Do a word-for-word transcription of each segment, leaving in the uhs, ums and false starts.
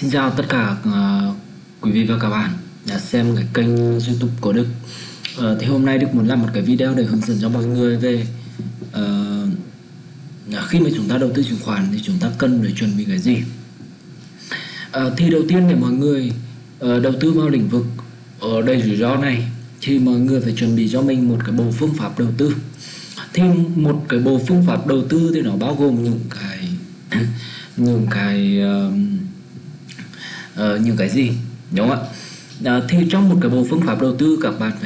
Xin chào tất cả ờ, quý vị và các bạn đã xem cái kênh YouTube của Đức. Ờ, thì hôm nay Đức muốn làm một cái video để hướng dẫn cho mọi người về ờ, khi mà chúng ta đầu tư chứng khoán thì chúng ta cần phải chuẩn bị cái gì. Ờ, thì đầu tiên để mọi người ờ, đầu tư vào lĩnh vực ở đầy rủi ro này thì mọi người phải chuẩn bị cho mình một cái bộ phương pháp đầu tư. Thì một cái bộ phương pháp đầu tư thì nó bao gồm những cái những cái uh, uh, những cái gì, đúng không ạ? Uh, thì trong một cái bộ phương pháp đầu tư các bạn phải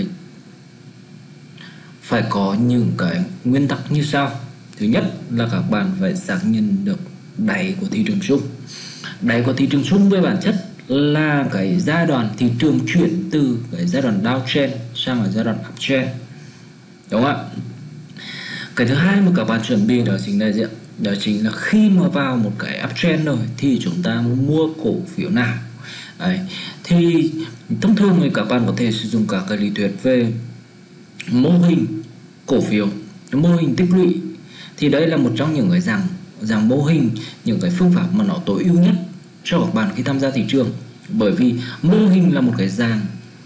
phải có những cái nguyên tắc như sau. Thứ nhất là các bạn phải xác nhận được đáy của thị trường chung. Đáy của thị trường chung với bản chất là cái giai đoạn thị trường chuyển từ cái giai đoạn downtrend sang cái giai đoạn uptrend, đúng không ạ? Cái thứ hai mà các bạn chuẩn bị đó chính là gì? Đó chính là khi mà vào một cái uptrend rồi thì chúng ta mua cổ phiếu nào. Đấy. Thì thông thường thì các bạn có thể sử dụng các cái lý thuyết về mô hình cổ phiếu, mô hình tích lũy. Thì đây là một trong những cái dạng dạng mô hình, những cái phương pháp mà nó tối ưu nhất cho các bạn khi tham gia thị trường. Bởi vì mô hình là một cái dạng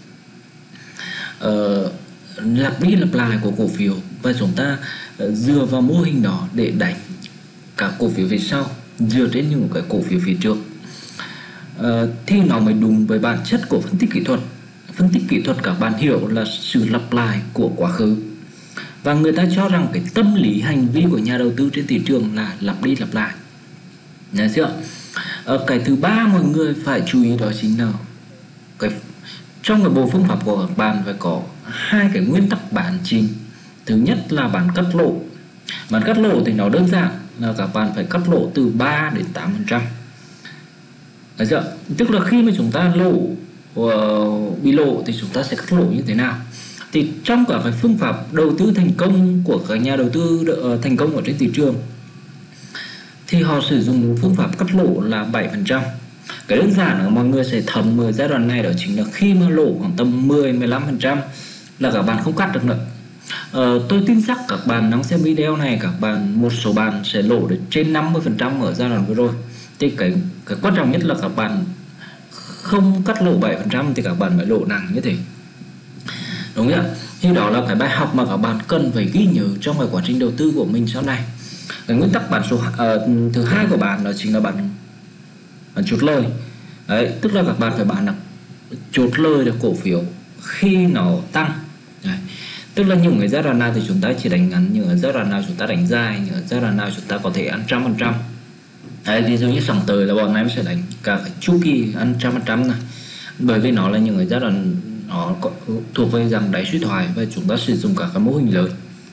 uh, lặp đi lặp lại của cổ phiếu, và chúng ta uh, dựa vào mô hình đó để đánh các cổ phiếu phía sau dựa trên những cái cổ phiếu phía trước. Uh, thì nó mới đúng với bản chất của phân tích kỹ thuật. Phân tích kỹ thuật các bạn hiểu là sự lặp lại của quá khứ, và người ta cho rằng cái tâm lý hành vi của nhà đầu tư trên thị trường là lặp đi lặp lại. Nhớ chưa? Uh, cái thứ ba mọi người phải chú ý đó chính là cái trong cái bộ phương pháp của các bạn phải có hai cái nguyên tắc bán chính. Thứ nhất là bán cắt lỗ. Bán cắt lỗ thì nó đơn giản là các bạn phải cắt lỗ từ ba đến tám phần trăm. Đấy chưa? Tức là khi mà chúng ta lỗ uh, bị lỗ thì chúng ta sẽ cắt lỗ như thế nào? Thì trong cả cái phương pháp đầu tư thành công của các nhà đầu tư uh, thành công ở trên thị trường thì họ sử dụng phương pháp cắt lỗ là bảy phần trăm. Cái đơn giản là mọi người sẽ thấm ở giai đoạn này đó chính là khi mà lỗ khoảng tầm mười đến mười lăm phần trăm là các bạn không cắt được nữa. Ờ, tôi tin chắc các bạn đang xem video này, các bạn một số bạn sẽ lỗ được trên năm mươi phần trăm ở giai đoạn vừa rồi. Thì cái, cái quan trọng nhất là các bạn không cắt lỗ bảy phần trăm thì các bạn mới lỗ nặng như thế, đúng không ạ? Thì đó là cái bài học mà các bạn cần phải ghi nhớ trong cái quá trình đầu tư của mình sau này. Cái nguyên tắc bán số uh, thứ hai của bạn đó chính là bạn bán chốt lời. Đấy, tức là các bạn phải bán được chốt lời được cổ phiếu khi nó tăng. Đấy. Tức là những cái giai đoạn nào thì chúng ta chỉ đánh ngắn, những cái giai đoạn nào chúng ta đánh dài, những cái giai đoạn nào chúng ta có thể ăn trăm phần trăm. Đấy, ví dụ như sòng tới là bọn em sẽ đánh cả cái chu kỳ ăn trăm phần trăm này, bởi vì nó là những cái giai đoạn nó có, thuộc về dạng đáy suy thoái, và chúng ta sử dụng cả cái mô hình lớn.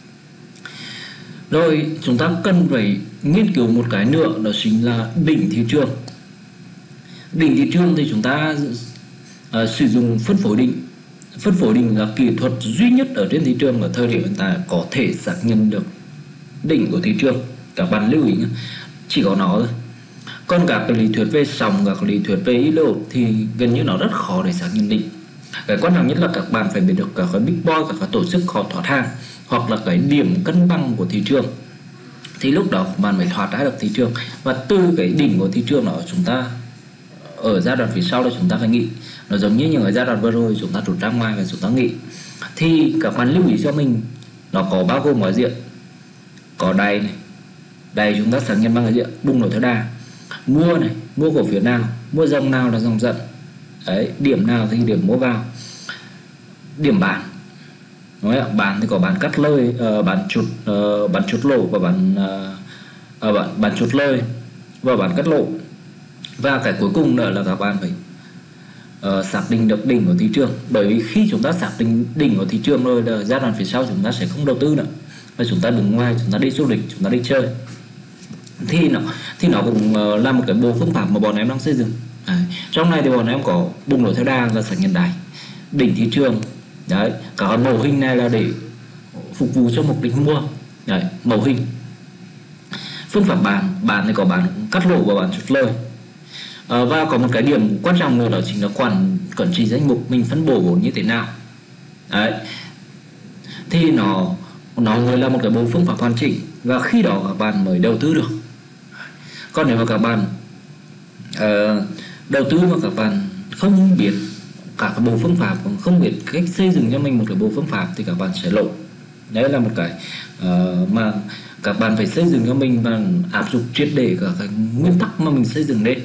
Rồi chúng ta cần phải nghiên cứu một cái nữa đó chính là đỉnh thị trường. Đỉnh thị trường thì chúng ta uh, sử dụng phân phối đỉnh. Phân phối đỉnh là kỹ thuật duy nhất ở trên thị trường ở thời điểm hiện tại có thể xác nhận được đỉnh của thị trường. Các bạn lưu ý nhé, chỉ có nó thôi. Còn các cái lý thuyết về sóng, các lý thuyết về ý đồ thì gần như nó rất khó để xác nhận đỉnh. Cái quan trọng nhất là các bạn phải biết được các cái big boy, các cái tổ chức họ thoát hàng, hoặc là cái điểm cân bằng của thị trường. Thì lúc đó bạn mới thoát ra được thị trường. Và từ cái đỉnh của thị trường đó chúng ta ở giai đoạn phía sau đó chúng ta phải nghĩ. Nó giống như những cái giai đoạn vừa rồi chúng ta trút ra ngoài và chúng ta nghĩ. Thì các bạn lưu ý cho mình, nó có bao gồm ở diện có đáy này. Đáy chúng ta xác nhận bằng cái diện bùng nổ theo đà. Mua này, mua cổ phiếu nào, mua dòng nào là dòng dẫn. Đấy, điểm nào thì điểm mua vào. Điểm bán. Nói bán thì có bán cắt lời, uh, bán chốt uh, bán chốt lỗ và bán uh, uh, bán, bán chốt lời và bán cắt lỗ. Và cái cuối cùng nữa là các bạn phải uh, xác định được đỉnh của thị trường. Bởi vì khi chúng ta xác định đỉnh của thị trường rồi là giai đoạn phía sau chúng ta sẽ không đầu tư nữa, và chúng ta đứng ngoài, chúng ta đi du lịch, chúng ta đi chơi. Thì nó thì nó cũng uh, là một cái bộ phương pháp mà bọn em đang xây dựng. Đấy. Trong này thì bọn em có bùng nổ theo đà và xác nhận đáy, đỉnh thị trường. Đấy, cả mẫu hình này là để phục vụ cho mục đích mua. Đấy, mẫu hình. Phương pháp bán, bán thì có bán cắt lỗ và bán chốt lời. À, và có một cái điểm quan trọng nữa đó chính là quản quản trị danh mục, mình phân bổ vốn như thế nào. Đấy, thì nó nó mới là một cái bộ phương pháp hoàn chỉnh, và khi đó các bạn mới đầu tư được. Còn nếu mà các bạn uh, đầu tư mà các bạn không biết cả cái bộ phương pháp, không biết cách xây dựng cho mình một cái bộ phương pháp thì các bạn sẽ lỗ. Đấy là một cái uh, mà các bạn phải xây dựng cho mình và áp dụng triệt để cả cái nguyên tắc mà mình xây dựng lên.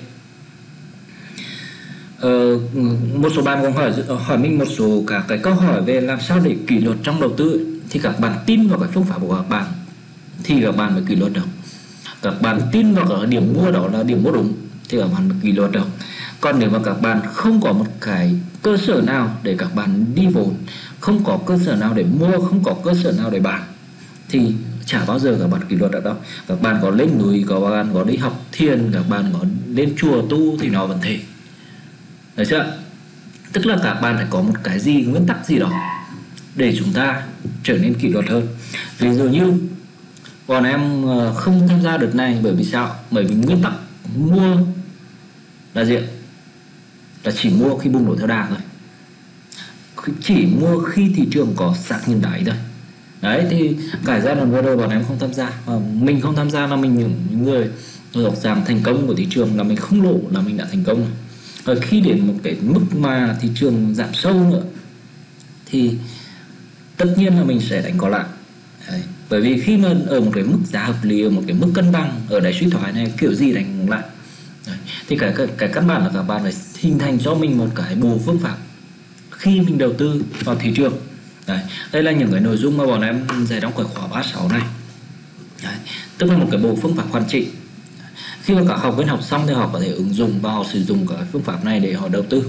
Uh, một số bạn còn hỏi hỏi mình một số cả cái câu hỏi về làm sao để kỷ luật trong đầu tư, thì các bạn tin vào cái phương pháp của các bạn thì các bạn mới kỷ luật được. Các bạn tin vào cái điểm mua đó là điểm mua đúng thì các bạn mới kỷ luật được. Còn nếu mà các bạn không có một cái cơ sở nào để các bạn đi vốn, không có cơ sở nào để mua, không có cơ sở nào để bán, thì chả bao giờ các bạn kỷ luật được đâu. Các bạn có lên núi, các bạn có đi học thiền, các bạn có lên chùa tu thì nó vẫn thế. Đấy chưa? Tức là các bạn phải có một cái gì, nguyên tắc gì đó để chúng ta trở nên kỷ luật hơn. Ví dụ như bọn em không tham gia đợt này bởi vì sao? Bởi vì nguyên tắc mua là gì? Là chỉ mua khi bùng nổ theo đà thôi, chỉ mua khi thị trường có sạc nhìn đáy thôi. Đấy thì cả giai đoạn vừa rồi bọn em không tham gia, và mình không tham gia là mình những người thuộc dạng thành công của thị trường, là mình không lỗ là mình đã thành công. Và khi đến một cái mức mà thị trường giảm sâu nữa thì tất nhiên là mình sẽ đánh có lại. Đấy. Bởi vì khi mà ở một cái mức giá hợp lý, ở một cái mức cân bằng, ở đáy suy thoái này kiểu gì đánh lại. Đấy. Thì cái, cái, cái căn bản là các bạn phải hình thành cho mình một cái bộ phương pháp khi mình đầu tư vào thị trường. Đấy. Đây là những cái nội dung mà bọn em dạy trong cái khóa ba sáu này. Đấy. Tức là một cái bộ phương pháp hoàn chỉnh. Khi mà các học viên học xong thì họ có thể ứng dụng và họ sử dụng cái phương pháp này để họ đầu tư.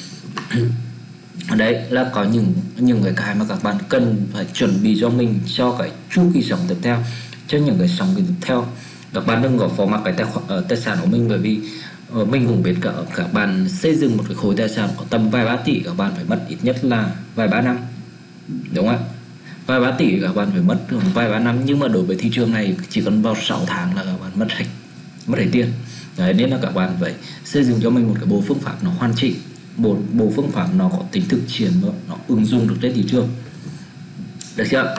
Đấy là có những những cái cái mà các bạn cần phải chuẩn bị cho mình cho cái chu kỳ sống tiếp theo, cho những cái sóng tiếp theo. Các bạn đừng có phó mặc cái tài khoản tài sản của mình, bởi vì uh, mình cũng biết cả các bạn xây dựng một cái khối tài sản có tầm vài ba tỷ, các bạn phải mất ít nhất là vài ba năm, đúng không ạ? Vài ba tỷ các bạn phải mất vài ba năm, nhưng mà đối với thị trường này chỉ cần vào sáu tháng là các bạn mất hết mất hết tiền. Đấy, nên là các bạn phải xây dựng cho mình một cái bộ phương pháp nó hoàn chỉnh, bộ bộ phương pháp nó có tính thực chiến và nó ứng dụng được trên thị trường, được chưa?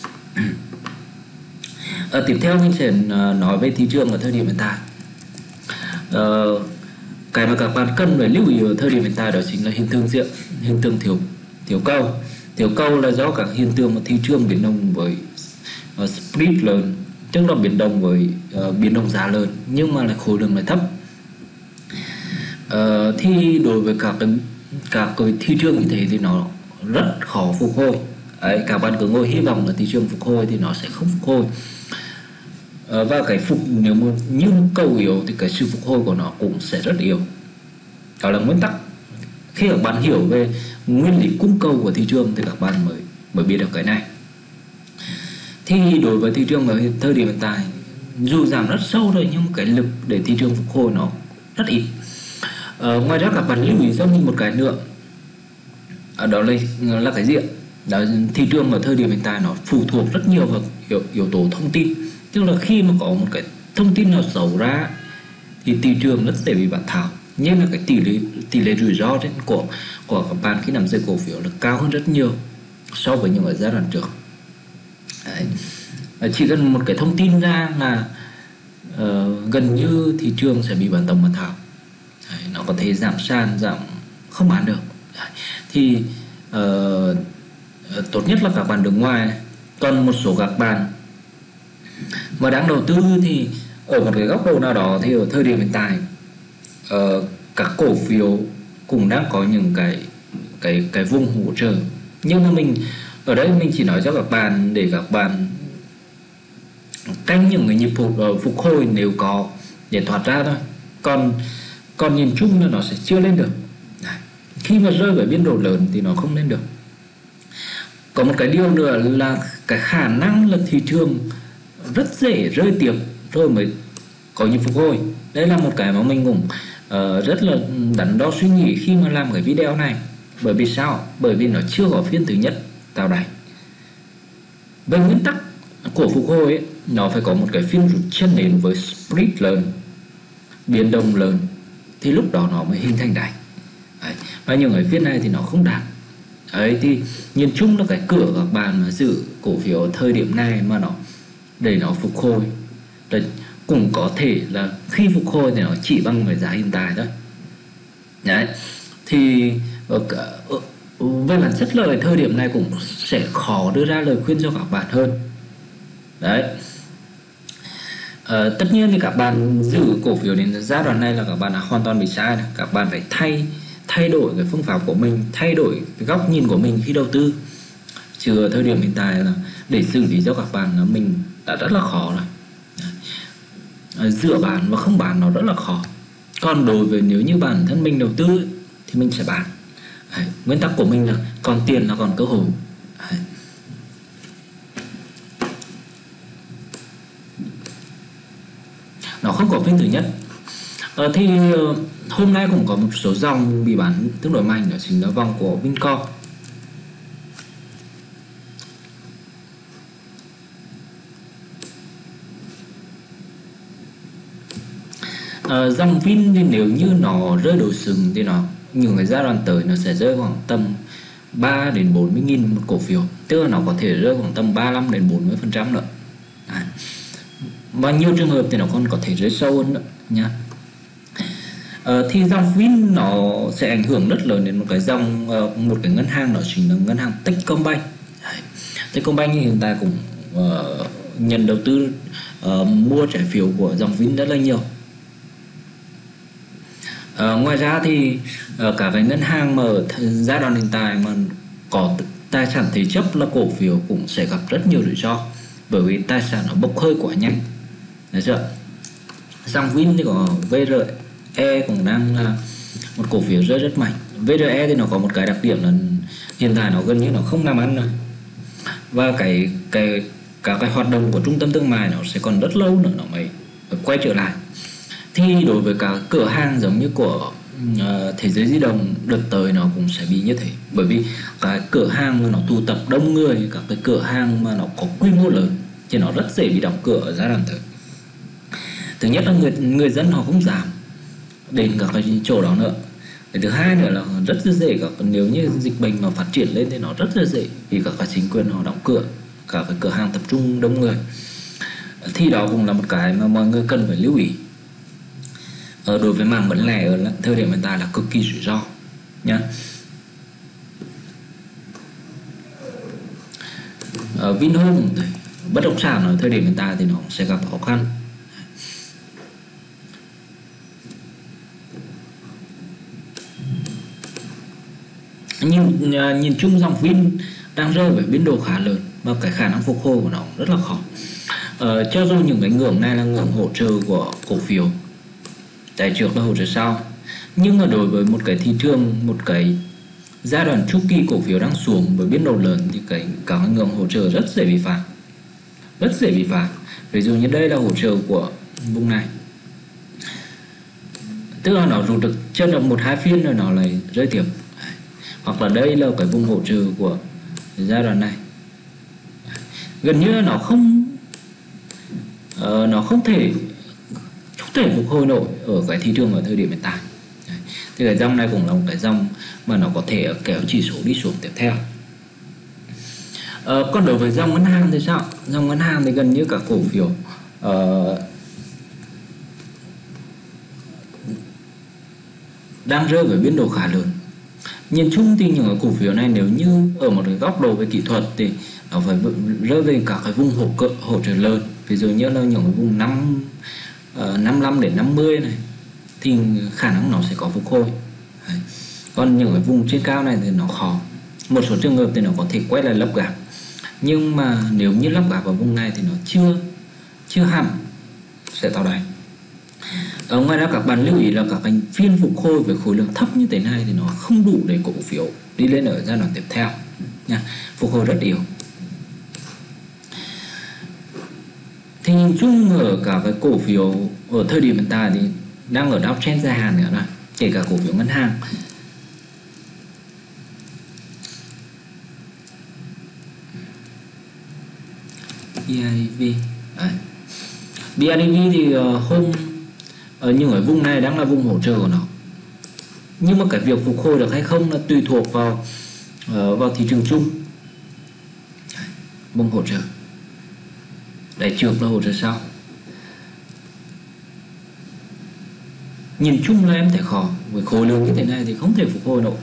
À, tiếp theo mình sẽ nói về thị trường ở thời điểm hiện tại. À, cái mà các bạn cần phải lưu ý ở thời điểm hiện tại đó chính là hiện tượng diện hiện tượng thiếu thiếu cầu. Thiếu cầu là do các hiện tượng mà thị trường biến động với uh, split lớn, tức là biến động với uh, biến động giá lớn nhưng mà là khối lượng lại thấp. Uh, thì đối với các các cái thị trường như thế thì nó rất khó phục hồi. Đấy, các bạn cứ ngồi hy vọng là thị trường phục hồi thì nó sẽ không phục hồi. Uh, và cái phục nếu mà như cầu yếu thì cái sự phục hồi của nó cũng sẽ rất yếu. Đó là nguyên tắc. Khi các bạn hiểu về nguyên lý cung cầu của thị trường thì các bạn mới mới biết được cái này. Thì đối với thị trường ở thời điểm hiện tại, dù giảm rất sâu rồi nhưng cái lực để thị trường phục hồi nó rất ít. Ờ, ngoài ra các bạn lưu ý cho mình một cái nữa, ở đó là, là cái gì ạ? Đó, thị trường ở thời điểm hiện tại nó phụ thuộc rất nhiều vào yếu, yếu tố thông tin. Tức là khi mà có một cái thông tin nào xấu ra thì thị trường rất dễ bị bán tháo. Nhưng là cái tỷ lệ tỷ lệ rủi ro trên của của các bạn khi nắm giữ cổ phiếu là cao hơn rất nhiều so với những ở giai đoạn trước. Đấy. Chỉ cần một cái thông tin ra là uh, gần như thị trường sẽ bị bán tổng bán tháo. Đấy, nó có thể giảm sàn, giảm không bán được. Đấy. Thì uh, tốt nhất là các bạn đứng ngoài. Còn một số các bạn mà đang đầu tư thì ở một cái góc độ nào đó thì ở thời điểm hiện tại uh, các cổ phiếu cũng đang có những cái cái cái vùng hỗ trợ. Nhưng mà mình ở đây mình chỉ nói cho các bạn để các bạn canh những cái nhịp phục, uh, phục hồi nếu có để thoát ra thôi. Còn còn nhìn chung là nó sẽ chưa lên được. Đấy. Khi mà rơi vào biên độ lớn thì nó không lên được. Có một cái điều nữa là cái khả năng là thị trường rất dễ rơi tiếp rồi mới có nhịp phục hồi. Đây là một cái mà mình cũng uh, rất là đắn đo suy nghĩ khi mà làm cái video này. Bởi vì sao? Bởi vì nó chưa có phiên thứ nhất tạo đáy. Về nguyên tắc của phục hồi ấy, nó phải có một cái phiên rút chân nền với split lớn, biến động lớn, thì lúc đó nó mới hình thành đáy. Đấy. Và những cái phiên này thì nó không đạt. Đấy, thì nhìn chung là cái cửa các bạn mà giữ cổ phiếu ở thời điểm này mà nó để nó phục hồi. Đấy, cũng có thể là khi phục hồi thì nó chỉ bằng cái giá hiện tại thôi. Đấy, thì ở, ở, về bản chất lời thời điểm này cũng sẽ khó đưa ra lời khuyên cho các bạn hơn. Đấy. Ờ, tất nhiên thì các bạn giữ cổ phiếu đến giai đoạn này là các bạn đã hoàn toàn bị sai này. Các bạn phải thay thay đổi cái phương pháp của mình, thay đổi cái góc nhìn của mình khi đầu tư. Chứ ở thời điểm hiện tại là để xử lý cho các bạn là mình đã rất là khó rồi. Ờ, giữa bán và không bán nó rất là khó. Còn đối với nếu như bản thân mình đầu tư thì mình sẽ bán. Đấy, nguyên tắc của mình là còn tiền là còn cơ hội. Đấy. Nó không có phiên thứ nhất. Ờ, thì hôm nay cũng có một số dòng bị bán tương đối mạnh, đó chính là vòng của Vincom. Ờ, dòng Vin thì nếu như nó rơi đồ sừng thì nó những cái giai đoạn tới nó sẽ rơi khoảng tầm ba đến bốn mươi nghìn một cổ phiếu, tức là nó có thể rơi khoảng tầm ba mươi lăm đến bốn mươi phần trăm nữa. Đấy. Và nhiều trường hợp thì nó còn có thể rơi sâu hơn nữa nha. Ờ, thì dòng Vin nó sẽ ảnh hưởng rất lớn đến một cái dòng uh, một cái ngân hàng, đó chính là ngân hàng Techcombank. Techcombank hiện tại cũng uh, nhận đầu tư uh, mua trái phiếu của dòng Vin rất là nhiều. Uh, ngoài ra thì uh, cả cái ngân hàng mà ở giai đoạn hiện tại mà có tài sản thế chấp là cổ phiếu cũng sẽ gặp rất nhiều rủi ro, bởi vì tài sản nó bốc hơi quá nhanh. Được chưa? Dòng Vin thì có vê rờ e cũng đang là một cổ phiếu rơi rất mạnh. vê rờ e thì nó có một cái đặc điểm là hiện tại nó gần như nó không làm ăn rồi, và cái cái các cái hoạt động của trung tâm thương mại nó sẽ còn rất lâu nữa nó mới quay trở lại. Thì đối với các cửa hàng giống như của uh, Thế giới di động đợt tới nó cũng sẽ bị như thế, bởi vì cái cửa hàng mà nó tụ tập đông người, các cái cửa hàng mà nó có quy mô lớn thì nó rất dễ bị đóng cửa ở giai đoạn tới. Thứ nhất là người người dân họ không dám đến các cái chỗ đó nữa. Cái thứ hai nữa là rất là dễ, các nếu như dịch bệnh mà phát triển lên thì nó rất là dễ vì các cái chính quyền họ đóng cửa các cái cửa hàng tập trung đông người. Thì đó cũng là một cái mà mọi người cần phải lưu ý. Ở đối với mảng bán lẻ ở thời điểm hiện tại là cực kỳ rủi ro nhá. Ở Vinhome thì bất động sản ở thời điểm hiện tại thì nó sẽ gặp khó khăn. Nhưng nhìn chung dòng Vin đang rơi vào biên độ khá lớn và cái khả năng phục hồi của nó rất là khó. Ờ, cho dù những cái ngưỡng này là ngưỡng hỗ trợ của cổ phiếu, tại trước là hỗ trợ sau, nhưng mà đối với một cái thị trường, một cái giai đoạn chu kỳ cổ phiếu đang xuống với biên độ lớn thì cái các ngưỡng hỗ trợ rất dễ bị phá, rất dễ bị phá. Ví dụ như đây là hỗ trợ của vùng này, tức là nó rụt được chân được một hai phiên rồi nó lại rơi tiếp. Hoặc là đây là cái vùng hỗ trợ của giai đoạn này, gần như nó không uh, nó không thể không thể phục hồi nổi ở cái thị trường ở thời điểm hiện tại. Thì cái dòng này cũng là một cái dòng mà nó có thể kéo chỉ số đi xuống tiếp theo. Uh, còn đối với dòng ngân hàng thì sao? Dòng ngân hàng thì gần như cả cổ phiếu uh, đang rơi với biên độ khá lớn. Nhìn chung thì những cái cổ phiếu này nếu như ở một cái góc độ về kỹ thuật thì nó phải rơi về các cái vùng hỗ trợ hỗ trợ lớn, ví dụ như là những cái vùng năm năm mươi lăm đến năm mươi này thì khả năng nó sẽ có phục hồi. Đấy. Còn những cái vùng trên cao này thì nó khó. Một số trường hợp thì nó có thể quay lại lắp gáp, nhưng mà nếu như lắp gáp vào vùng này thì nó chưa chưa hẳn sẽ tạo đáy. Ở ngoài ra các bạn lưu ý là các cái phiên phục hồi với khối lượng thấp như thế này thì nó không đủ để cổ phiếu đi lên ở giai đoạn tiếp theo nha, phục hồi rất yếu. Thì nhìn chung ở cả cái cổ phiếu ở thời điểm hiện tại thì đang ở downtrend dài hạn nữa này, kể cả cổ phiếu ngân hàng. bê i đê vê Đấy. bê i đê vê thì uh, hôm ở những ở vùng này đang là vùng hỗ trợ của nó, nhưng mà cái việc phục hồi được hay không là tùy thuộc vào uh, vào thị trường chung. Vùng hỗ trợ đẩy trước là hỗ trợ sau. nhìn chung là em thấy khó, với khối lượng như thế này thì không thể phục hồi nổi.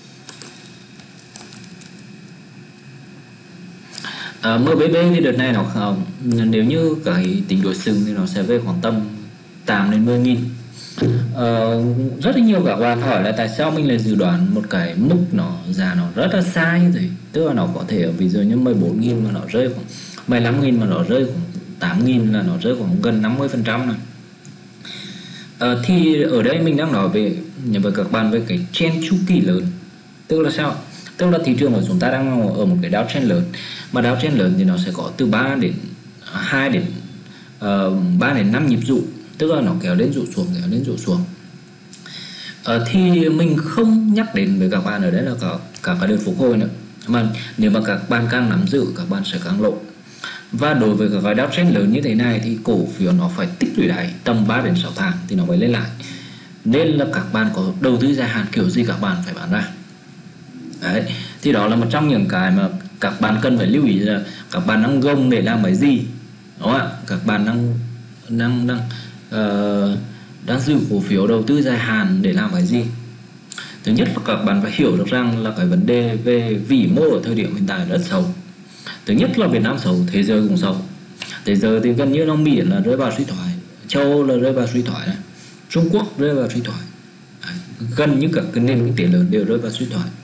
À, em bê bê thì đợt này nó không, nếu như cái tính đối xứng thì nó sẽ về khoảng tầm tám đến mười nghìn. Ờ, rất là nhiều các bạn hỏi là tại sao mình lại dự đoán một cái mức nó giá nó rất là sai như thế, tức là nó có thể ví dụ như mười bốn nghìn mà nó rơi khoảng mười lăm nghìn, mà nó rơi khoảng tám nghìn, là nó rơi khoảng gần năm mươi phần trăm này. Ờ, thì ở đây mình đang nói về với các bạn về cái trend chu kỳ lớn, tức là sao, tức là thị trường của chúng ta đang ở một cái downtrend lớn, mà downtrend lớn thì nó sẽ có từ ba đến hai đến uh, ba đến năm nhịp dụ, tức là nó kéo lên dụ xuống, kéo lên dụ xuống. Ờ, thì mình không nhắc đến với các bạn ở đấy là cả cả cái đợt phục hồi nữa, mà nếu mà các bạn càng nắm giữ các bạn sẽ càng lộ. Và đối với các cái downtrend lớn như thế này thì cổ phiếu nó phải tích lũy đáy tầm ba đến sáu tháng thì nó mới lên lại, nên là các bạn có đầu tư dài hạn kiểu gì các bạn phải bán ra. Đấy, thì đó là một trong những cái mà các bạn cần phải lưu ý, là các bạn đang gồng để làm cái gì, đúng không ạ? Các bạn đang đang đang uh, đang giữ cổ phiếu đầu tư dài hạn để làm cái gì. Thứ nhất là các bạn phải hiểu được rằng là cái vấn đề về vĩ mô ở thời điểm hiện tại rất xấu. Thứ nhất là Việt Nam xấu, thế giới cũng xấu. Thế giới thì gần như Đông Mỹ là rơi vào suy thoái, châu Âu là rơi vào suy thoái này, Trung Quốc rơi vào suy thoái. Đấy, gần như các cái nền kinh tế lớn đều rơi vào suy thoái.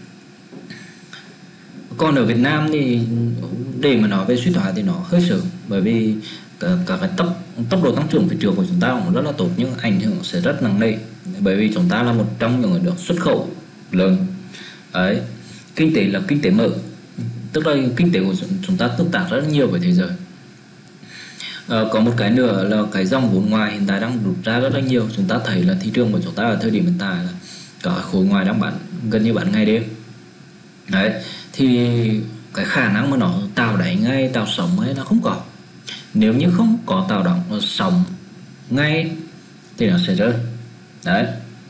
Còn ở Việt Nam thì để mà nói về suy thoái thì nó hơi sớm, bởi vì cả, cả cái tốc tốc độ tăng trưởng thị trường của chúng ta cũng rất là tốt, nhưng ảnh hưởng sẽ rất nặng nề, bởi vì chúng ta là một trong những nước xuất khẩu lớn. Đấy, kinh tế là kinh tế mở, tức là kinh tế của chúng ta tương tác rất nhiều với thế giới. À, có một cái nữa là cái dòng vốn ngoài hiện tại đang rút ra rất là nhiều. Chúng ta thấy là thị trường của chúng ta ở thời điểm hiện tại là cả khối ngoài đang bán gần như bán ngày đêm. Đấy, thì cái khả năng mà nó tạo đáy ngay, tạo sóng ấy là không có. Nếu như không có tạo động sóng ngay thì nó sẽ rơi. Đấy,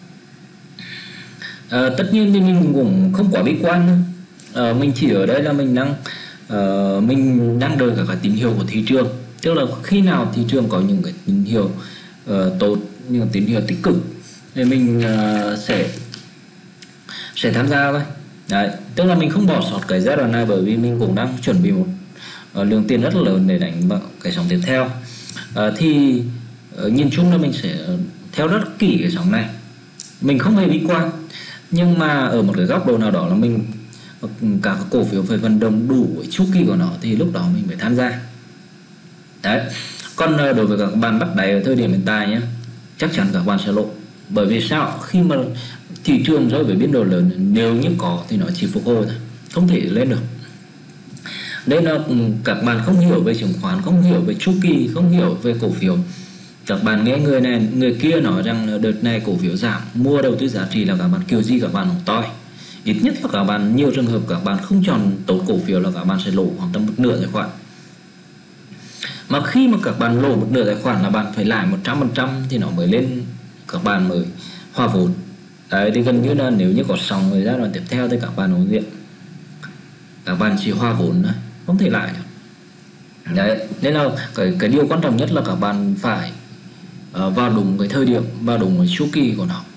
à, tất nhiên thì mình cũng không quá bi quan. À, mình chỉ ở đây là mình đang uh, mình đang đợi cả cái tín hiệu của thị trường, tức là khi nào thị trường có những cái tín hiệu uh, tốt, những tín hiệu tích cực thì mình uh, sẽ sẽ tham gia thôi. Đấy, tức là mình không bỏ sót cái giai đoạn này, bởi vì mình cũng đang chuẩn bị một uh, lượng tiền rất là lớn để đánh vào cái sóng tiếp theo. Uh, thì uh, nhìn chung là mình sẽ theo rất kỹ cái sóng này, mình không hề bi quan, nhưng mà ở một cái góc độ nào đó là mình cả các cổ phiếu phải vận động đủ với chu kỳ của nó thì lúc đó mình phải tham gia. Đấy, còn đối với các bạn bắt đáy ở thời điểm hiện tại nhé, chắc chắn các bạn sẽ lộ. Bởi vì sao? Khi mà thị trường rơi với biên độ lớn, nếu như có thì nó chỉ phục hồi thôi, không thể lên được. Đây là các bạn không hiểu về chứng khoán, không hiểu về chu kỳ, không hiểu về cổ phiếu. Các bạn nghe người này người kia nói rằng đợt này cổ phiếu giảm, mua đầu tư giá trị là các bạn kiểu gì các bạn cũng toi. Ít nhất là các bạn, nhiều trường hợp các bạn không chọn tốt cổ phiếu là các bạn sẽ lộ khoảng tầm một nửa tài khoản. Mà khi mà các bạn lộ một nửa tài khoản là bạn phải lãi một trăm phần trăm thì nó mới lên, các bạn mới hòa vốn. Đấy, thì gần như là nếu như có sóng ở giai đoạn tiếp theo thì các bạn đối diện, các bạn chỉ hòa vốn thôi, không thể lãi được. Đấy, nên là cái, cái điều quan trọng nhất là các bạn phải uh, vào đúng cái thời điểm, vào đúng cái chu kỳ của nó.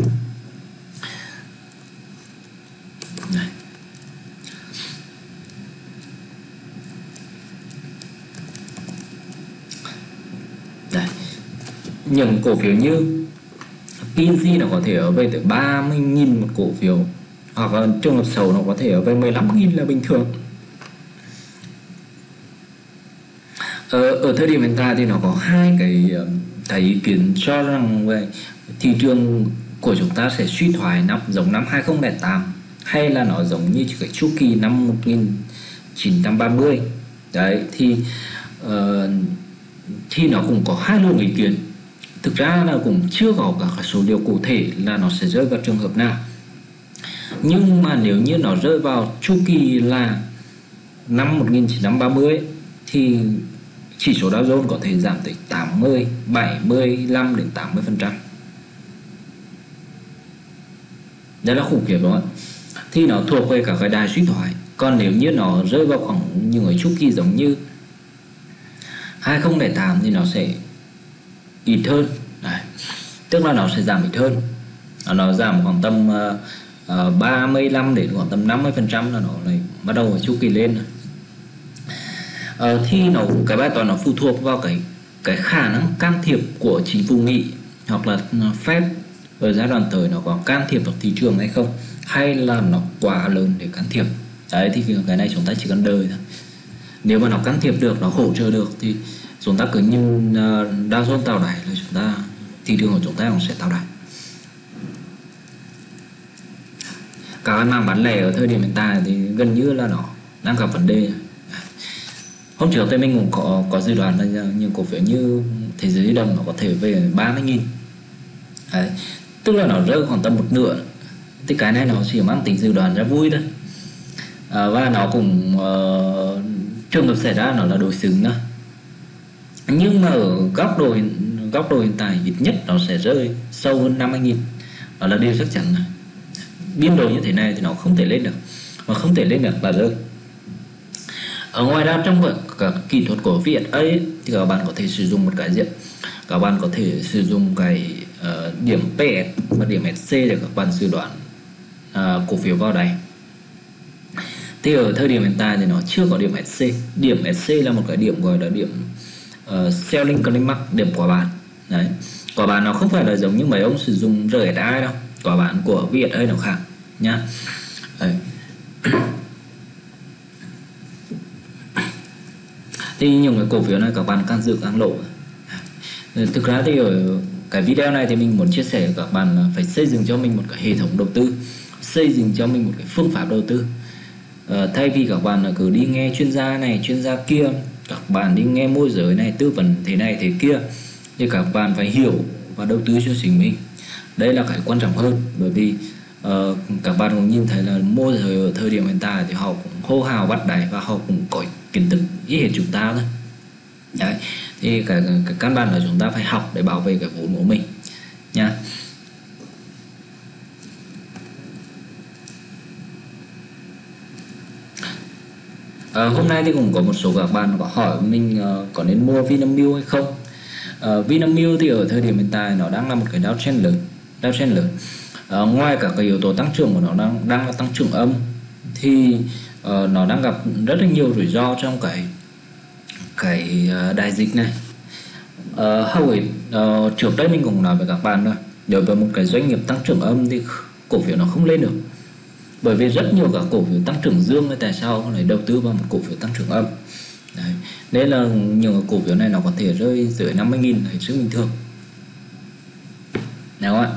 Đấy. Đấy, những cổ phiếu như pê en xê nó có thể ở về tới ba mươi nghìn một cổ phiếu, hoặc là trường hợp xấu nó có thể ở về mười lăm nghìn là bình thường. Ở, ở thời điểm hiện tại thì nó có hai cái cái ý kiến cho rằng về thị trường của chúng ta sẽ suy thoái năm giống năm hai không không tám, hay là nó giống như cái chu kỳ năm một nghìn chín trăm ba mươi. Đấy, thì uh, thì nó cũng có hai luồng ý kiến. Thực ra là cũng chưa có các số liệu cụ thể là nó sẽ rơi vào trường hợp nào, nhưng mà nếu như nó rơi vào chu kỳ là năm một nghìn chín trăm ba mươi thì chỉ số Dow Jones có thể giảm tới tám mươi, bảy mươi lăm đến tám mươi phần trăm. Đây là khủng khiếp đúng không ạ? Thì nó thuộc về cả cái đài suy thoái. Còn nếu như nó rơi vào khoảng những cái chu kỳ giống như hai không không tám thì nó sẽ ít hơn. Đấy, tức là nó sẽ giảm ít hơn. Nó giảm khoảng tầm uh, uh, ba mươi lăm đến khoảng tầm năm mươi phần trăm là nó lại bắt đầu chu kỳ lên. Uh, thì nó cái bài toán nó phụ thuộc vào cái cái khả năng can thiệp của chính phủ Mỹ hoặc là Fed ở giai đoạn tới, nó có can thiệp vào thị trường hay không, hay là nó quá lớn để can thiệp. Đấy, thì cái này chúng ta chỉ cần đợi thôi. Nếu mà nó can thiệp được, nó hỗ trợ được thì chúng ta cứ như Dow Jones tạo đáy là chúng ta, thị trường của chúng ta cũng sẽ tạo đáy. Các mảng bán lẻ ở thời điểm hiện tại thì gần như là nó đang gặp vấn đề. Hôm trước thì mình cũng có có dự đoán là những cổ phiếu như Thế giới di động nó có thể về ba mươi nghìn. Đấy, tức là nó rơi khoảng tầm một nửa. Thì cái này nó chỉ mang tính dự đoán ra vui thôi. À, và nó cũng uh, trường hợp xảy ra nó là đối xứng đó. Nhưng mà ở góc độ góc độ hiện tại ít nhất nó sẽ rơi sâu hơn năm mươi nghìn. Đó là điều chắc chắn này. Biên độ như thế này thì nó không thể lên được, mà không thể lên được là rơi. Ở ngoài ra trong các kỹ thuật của vê ét a thì các bạn có thể sử dụng một cái gì? Các bạn có thể sử dụng cái uh, điểm pê ét và điểm ét xê để các bạn dự đoán uh, cổ phiếu vào đáy. Thì ở thời điểm hiện tại thì nó chưa có điểm ét xê. Điểm ét xê là một cái điểm gọi là điểm uh, selling climax, điểm quả bàn. Đấy, quả bàn nó không phải là giống như mấy ông sử dụng rờ ét i đâu, quả bàn của vê ét a nó khác nhá. Đấy. Thì những cái cổ phiếu này các bạn càng giữ càng lộ. Thực ra thì ở cái video này thì mình muốn chia sẻ với các bạn là phải xây dựng cho mình một cái hệ thống đầu tư, xây dựng cho mình một cái phương pháp đầu tư. À, thay vì các bạn là cứ đi nghe chuyên gia này chuyên gia kia, các bạn đi nghe môi giới này tư vấn thế này thế kia, thì các bạn phải hiểu và đầu tư cho chính mình. Đây là cái quan trọng hơn, bởi vì uh, các bạn cũng nhìn thấy là môi giới ở thời điểm hiện tại thì họ cũng hô hào bắt đáy và họ cũng có kiến thức ít hết chúng ta thôi. Đấy, thì cái, cái căn bản là chúng ta phải học để bảo vệ cái vốn của mình nha. À, hôm nay thì cũng có một số các bạn có hỏi mình uh, có nên mua Vinamilk hay không. uh, Vinamilk thì ở thời điểm hiện tại nó đang là một cái downtrend lớn, downtrend lớn. Uh, ngoài cả cái yếu tố tăng trưởng của nó đang đang là tăng trưởng âm, thì uh, nó đang gặp rất là nhiều rủi ro trong cái cái uh, đại dịch này. Uh, hầu hết uh, trước đây mình cũng nói với các bạn rồi, đối với một cái doanh nghiệp tăng trưởng âm thì cổ phiếu nó không lên được, bởi vì rất nhiều các cổ phiếu tăng trưởng dương tại sao lại đầu tư vào một cổ phiếu tăng trưởng âm. Đấy, nên là nhiều cổ phiếu này nó có thể rơi dưới năm mươi nghìn là hết sức bình thường. Đúng không ạ?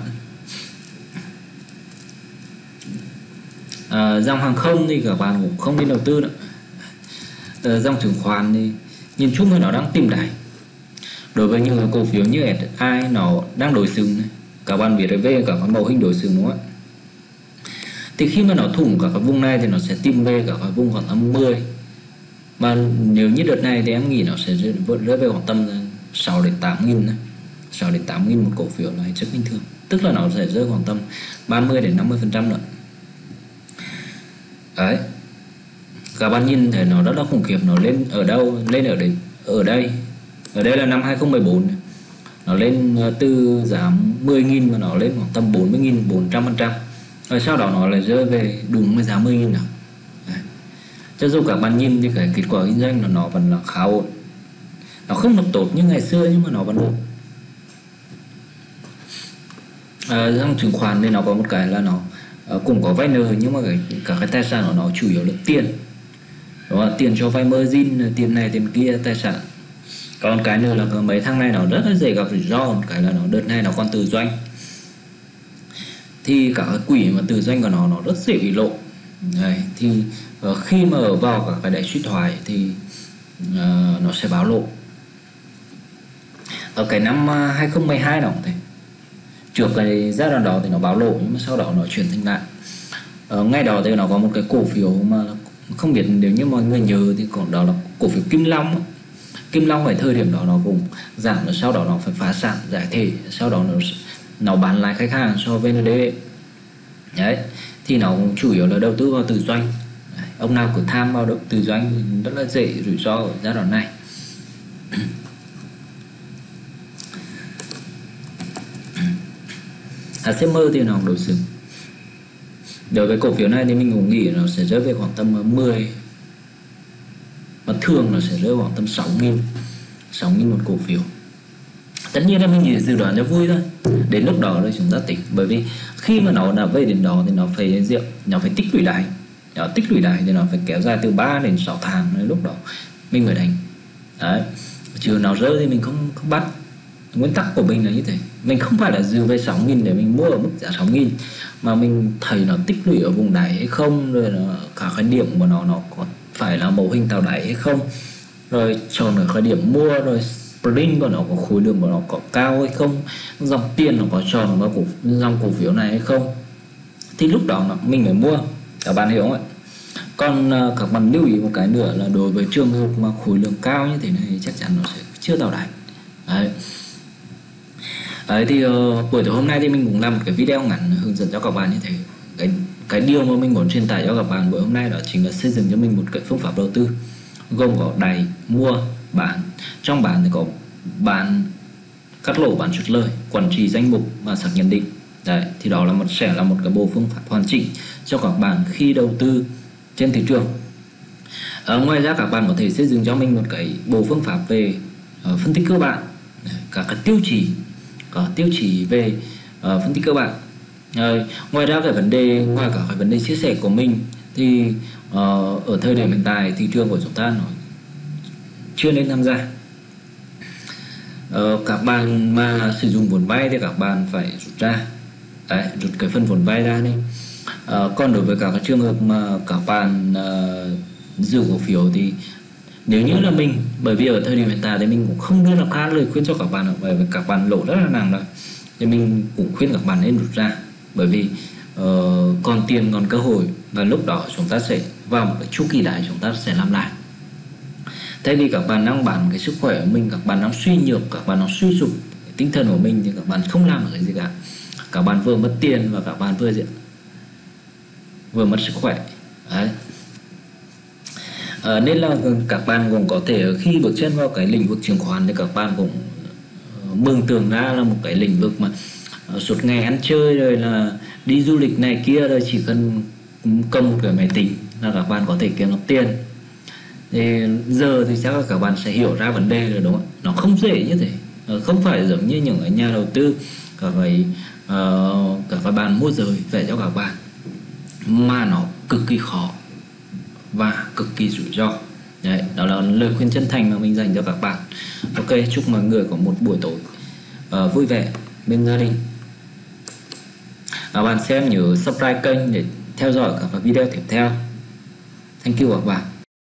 À, dòng hàng không thì các bạn cũng không nên đầu tư nữa. À, dòng chứng khoán thì nhìn chung là nó đang tìm đáy. Đối với những cổ phiếu như ét i nó đang đối xứng này. Các bạn biết về cả cái mẫu hình đối xứng đúng không ạ? Thì khi mà nó thủng cả cái vùng này thì nó sẽ tìm về cả cái vùng khoảng tầm mười. Mà nếu như đợt này thì em nghĩ nó sẽ rơi, rơi về khoảng tầm sáu đến tám nghìn này. sáu đến tám nghìn một cổ phiếu là rất bình thường. Tức là nó sẽ rơi khoảng tầm ba mươi đến năm mươi phần trăm nữa. Đấy, các bạn nhìn thấy nó rất là khủng khiếp. Nó lên ở đâu? Lên ở đây. Ở đây Ở đây là năm hai không một bốn này. Nó lên từ giá mười nghìn mà nó lên khoảng tầm bốn mươi nghìn, bốn trăm phần trăm. Rồi sau đó nó lại rơi về đúng với giá mười nghìn nào. Cho dù các bạn nhìn thì cái kết quả kinh doanh là nó vẫn là khá ổn. Nó không được tốt như ngày xưa nhưng mà nó vẫn ổn. À, trong chứng khoán thì nó có một cái là nó uh, cũng có vay nợ, nhưng mà cái, cả cái tài sản của nó chủ yếu là tiền. Đúng không? Tiền cho vay margin, tiền này tiền kia, tài sản. Còn cái nữa là mấy tháng này nó rất là dễ gặp rủi ro. Một cái là nó đợt này nó còn tự doanh, thì cả cái quỹ mà tự doanh của nó nó rất dễ bị lộ. Đấy, thì uh, khi mà ở vào cả cái đại suy thoái thì uh, nó sẽ báo lộ. Ở cái năm hai không một hai đó thì trước cái giai đoạn đó thì nó báo lộ, nhưng mà sau đó nó chuyển thành lại. Ở ngay đó thì nó có một cái cổ phiếu mà không biết nếu như mọi người nhớ thì còn đó là cổ phiếu Kim Long. Kim Long ở thời điểm đó nó cũng giảm, rồi sau đó nó phải phá sản giải thể, sau đó nó nó bán lại khách hàng cho vê en đê. Đấy, thì nó cũng chủ yếu là đầu tư vào tự doanh. Đấy, ông nào cứ tham vào đầu tự doanh thì rất là dễ rủi ro ở giai đoạn này. a xê em thì nó đối xứng. Đối với cổ phiếu này thì mình cũng nghĩ nó sẽ rơi về khoảng tầm mười, và thường nó sẽ rơi khoảng tầm sáu nghìn sáu nghìn một cổ phiếu. Tất nhiên là mình chỉ dự đoán cho vui thôi, đến lúc đó rồi chúng ta tính. Bởi vì khi mà nó đã về đến đó thì nó phải rượu nó phải tích lũy lại, nó tích lũy lại thì nó phải kéo dài từ ba đến sáu tháng, đến lúc đó mình mới đánh. Đấy, chứ nó rơi thì mình không không bắt. Nguyên tắc của mình là như thế, mình không phải là dư về sáu nghìn để mình mua ở mức giá sáu nghìn, mà mình thấy nó tích lũy ở vùng đáy hay không, rồi nó, cả cái điểm của nó nó có phải là mẫu hình tạo đáy hay không, rồi chọn ở cái điểm mua, rồi sprint của nó có khối lượng của nó có cao hay không, dòng tiền nó có tròn vào cổ dòng cổ phiếu này hay không, thì lúc đó mình mới mua. Các bạn hiểu không ạ? Còn uh, các bạn lưu ý một cái nữa là đối với trường hợp mà khối lượng cao như thế này chắc chắn nó sẽ chưa tạo đáy. Đấy. Đấy thì uh, buổi tối hôm nay thì mình cũng làm một cái video ngắn hướng dẫn cho các bạn như thế. Cái cái điều mà mình muốn truyền tải cho các bạn buổi hôm nay đó chính là xây dựng cho mình một cái phương pháp đầu tư gồm có đáy, mua, bán. Trong bán thì có bán cắt lỗ, bán chốt lời, quản trị danh mục và xác nhận định. Đấy, thì đó là một sẽ là một cái bộ phương pháp hoàn chỉnh cho các bạn khi đầu tư trên thị trường. À, ngoài ra các bạn có thể xây dựng cho mình một cái bộ phương pháp về uh, phân tích cơ bản, các cái tiêu chí, có tiêu chí về uh, phân tích cơ bản. À, ngoài ra cái vấn đề ngoài cả cái vấn đề chia sẻ của mình thì uh, ở thời điểm hiện tại thị trường của chúng ta nó chưa nên tham gia. Uh, các bạn mà sử dụng vốn vay thì các bạn phải rút ra. Đấy, rút cái phần vốn vay ra đi. Uh, còn đối với các cái trường hợp mà các bạn uh, giữ cổ phiếu thì nếu như là mình, bởi vì ở thời điểm hiện tại thì mình cũng không đưa ra khá lời khuyên cho các bạn, bởi vì các bạn lỗ rất là nặng rồi, thì mình cũng khuyên các bạn nên rút ra, bởi vì uh, còn tiền còn cơ hội, và lúc đó chúng ta sẽ vào một cái chu kỳ đại, chúng ta sẽ làm lại. Thay vì các bạn đang bán cái sức khỏe của mình, các bạn đang suy nhược, các bạn đang suy sụp cái tinh thần của mình, thì các bạn không làm được cái gì cả. Các bạn vừa mất tiền và các bạn vừa diện vừa mất sức khỏe. Đấy. À, nên là các bạn cũng có thể khi bước chân vào cái lĩnh vực chứng khoán thì các bạn cũng mường tượng ra là một cái lĩnh vực mà suốt ngày ăn chơi rồi là đi du lịch này kia, rồi chỉ cần cầm một cái máy tính là các bạn có thể kiếm được tiền. Thì giờ thì chắc là các bạn sẽ hiểu ra vấn đề rồi, đúng không? Nó không dễ như thế, không phải giống như những nhà đầu tư các cái uh, các cái bạn môi giới vẽ cho các bạn, mà nó cực kỳ khó và cực kỳ rủi ro. Đấy, đó là lời khuyên chân thành mà mình dành cho các bạn. Ok, chúc mọi người có một buổi tối uh, vui vẻ bên gia đình. Các bạn xem nhớ subscribe kênh để theo dõi các video tiếp theo. Thank you các bạn.